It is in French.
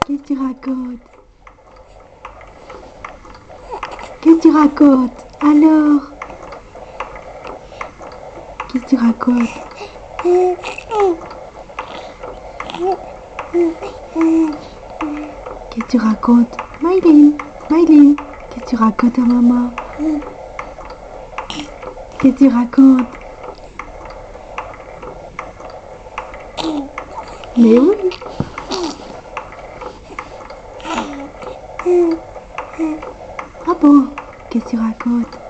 Qu'est-ce que tu racontes? Qu'est-ce que tu racontes? Alors? Qu'est-ce que tu racontes? Qu'est-ce que tu racontes? Maïline, Maïline, qu'est-ce que tu racontes à maman? Qu'est-ce que tu racontes? Mais oui. Ah bon? Qu'est-ce que tu racontes?